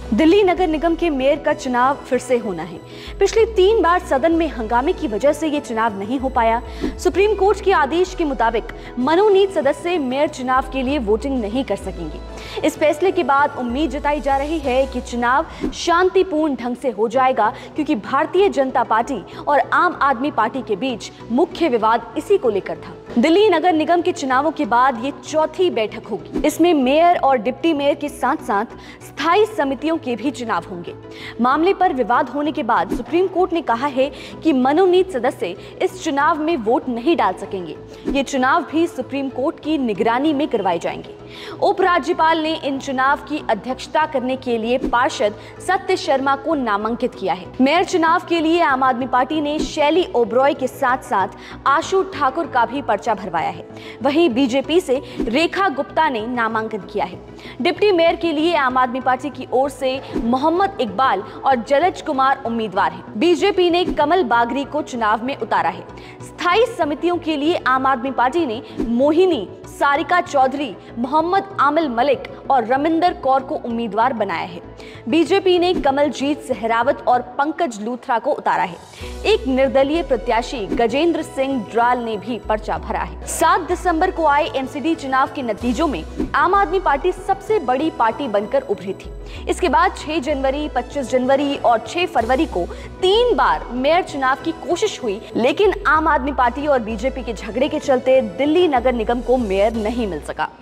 दिल्ली नगर निगम के मेयर का चुनाव फिर से होना है। पिछली 3 बार सदन में हंगामे की वजह से ये चुनाव नहीं हो पाया। सुप्रीम कोर्ट के आदेश के मुताबिक मनोनीत सदस्य मेयर चुनाव के लिए वोटिंग नहीं कर सकेंगे। इस फैसले के बाद उम्मीद जताई जा रही है कि चुनाव शांतिपूर्ण ढंग से हो जाएगा, क्योंकि भारतीय जनता पार्टी और आम आदमी पार्टी के बीच मुख्य विवाद इसी को लेकर था। दिल्ली नगर निगम के चुनावों के बाद ये चौथी बैठक होगी। इसमें मेयर और डिप्टी मेयर के साथ साथ स्थायी समितियों के भी चुनाव होंगे। मामले पर विवाद होने के बाद सुप्रीम कोर्ट ने कहा है कि मनोनीत सदस्य इस चुनाव में वोट नहीं डाल सकेंगे। ये चुनाव भी सुप्रीम कोर्ट की निगरानी में करवाए जाएंगे। उपराज्यपाल ने इन चुनाव की अध्यक्षता करने के लिए पार्षद सत्य शर्मा को नामांकित किया है। मेयर चुनाव के लिए आम आदमी पार्टी ने शैली ओबरॉय के साथ साथ आशु ठाकुर का भी पर्चा भरवाया है। वहीं बीजेपी से रेखा गुप्ता ने नामांकन किया है। डिप्टी मेयर के लिए आम आदमी पार्टी की ओर से मोहम्मद इकबाल और जलज कुमार उम्मीदवार हैं। बीजेपी ने कमल बागरी को चुनाव में उतारा है। स्थायी समितियों के लिए आम आदमी पार्टी ने मोहिनी, सारिका चौधरी, मोहम्मद आमिल मलिक और रमिंदर कौर को उम्मीदवार बनाया है। बीजेपी ने कमलजीत सहरावत और पंकज लूथरा को उतारा है। एक निर्दलीय प्रत्याशी गजेंद्र सिंह ड्राल ने भी पर्चा भरा है। 7 दिसंबर को आए एमसीडी चुनाव के नतीजों में आम आदमी पार्टी सबसे बड़ी पार्टी बनकर उभरी थी। इसके बाद 6 जनवरी, 25 जनवरी और 6 फरवरी को 3 बार मेयर चुनाव की कोशिश हुई, लेकिन आम आदमी पार्टी और बीजेपी के झगड़े के चलते दिल्ली नगर निगम को मेयर नहीं मिल सका।